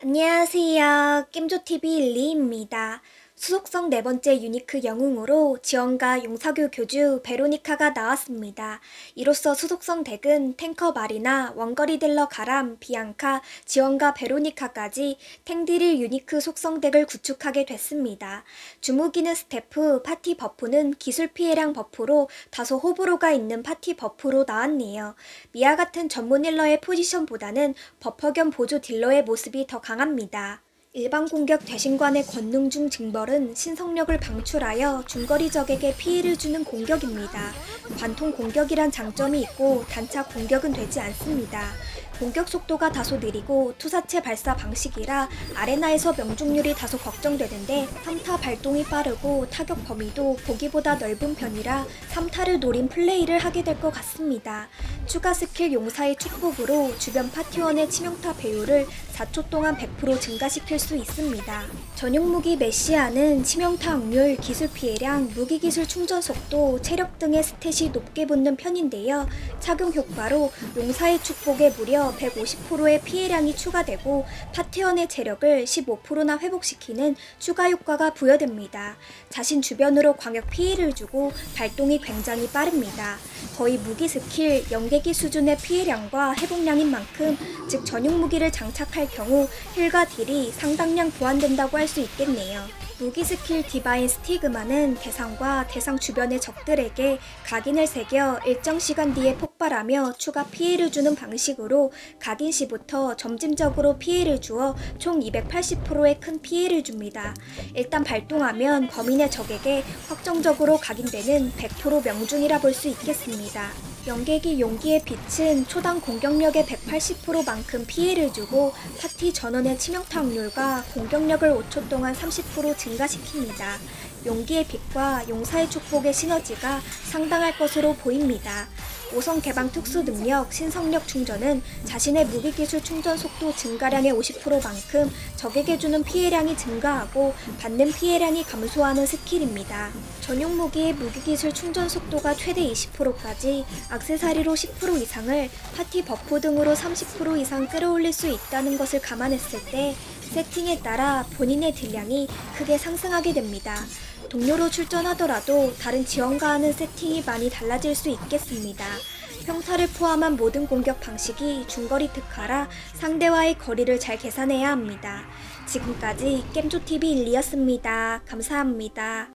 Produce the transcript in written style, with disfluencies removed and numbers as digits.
안녕하세요. 겜조TV 일리입니다. 수속성 네 번째 유니크 영웅으로 지원과 용사교 교주 베로니카가 나왔습니다. 이로써 수속성 덱은 탱커 마리나, 원거리 딜러 가람, 비앙카, 지원과 베로니카까지 탱딜일 유니크 속성 덱을 구축하게 됐습니다. 주무기는 스태프, 파티 버프는 기술 피해량 버프로 다소 호불호가 있는 파티 버프로 나왔네요. 미아 같은 전문 힐러의 포지션보다는 버퍼 겸 보조 딜러의 모습이 더 강합니다. 일반 공격 대신관의 권능 중 징벌은 신성력을 방출하여 중거리 적에게 피해를 주는 공격입니다. 관통 공격이란 장점이 있고 단차 공격은 되지 않습니다. 공격 속도가 다소 느리고 투사체 발사 방식이라 아레나에서 명중률이 다소 걱정되는데 3타 발동이 빠르고 타격 범위도 보기보다 넓은 편이라 3타를 노린 플레이를 하게 될 것 같습니다. 추가 스킬 용사의 축복으로 주변 파티원의 치명타 배율을 4초 동안 100% 증가시킬 수 있습니다. 전용 무기 메시아는 치명타 확률, 기술 피해량, 무기 기술 충전 속도, 체력 등의 스탯이 높게 붙는 편인데요. 착용 효과로 용사의 축복에 무려 150%의 피해량이 추가되고 파티원의 체력을 15%나 회복시키는 추가 효과가 부여됩니다. 자신 주변으로 광역 피해를 주고 발동이 굉장히 빠릅니다. 거의 무기 스킬, 연계기 수준의 피해량과 회복량인 만큼 즉 전용 무기를 장착할 경우 힐과 딜이 상당량 보완된다고 할 수 있겠네요. 무기 스킬 디바인 스티그마는 대상과 대상 주변의 적들에게 각인을 새겨 일정 시간 뒤에 폭발하며 추가 피해를 주는 방식으로 각인 시부터 점진적으로 피해를 주어 총 280%의 큰 피해를 줍니다. 일단 발동하면 범인의 적에게 확정적으로 각인되는 100% 명중이라 볼 수 있겠습니다. 연계기 용기의 빛은 초당 공격력의 180%만큼 피해를 주고 파티 전원의 치명타 확률과 공격력을 5초 동안 30% 증가시킵니다. 용기의 빛과 용사의 축복의 시너지가 상당할 것으로 보입니다. 5성 개방 특수 능력 신성력 충전은 자신의 무기기술 충전 속도 증가량의 50%만큼 적에게 주는 피해량이 증가하고 받는 피해량이 감소하는 스킬입니다. 전용 무기의 무기기술 충전 속도가 최대 20%까지, 액세서리로 10% 이상을, 파티 버프 등으로 30% 이상 끌어올릴 수 있다는 것을 감안했을 때 세팅에 따라 본인의 딜량이 크게 상승하게 됩니다. 동료로 출전하더라도 다른 지원과는 세팅이 많이 달라질 수 있겠습니다. 평타를 포함한 모든 공격 방식이 중거리 특화라 상대와의 거리를 잘 계산해야 합니다. 지금까지 겜조TV 일리였습니다. 감사합니다.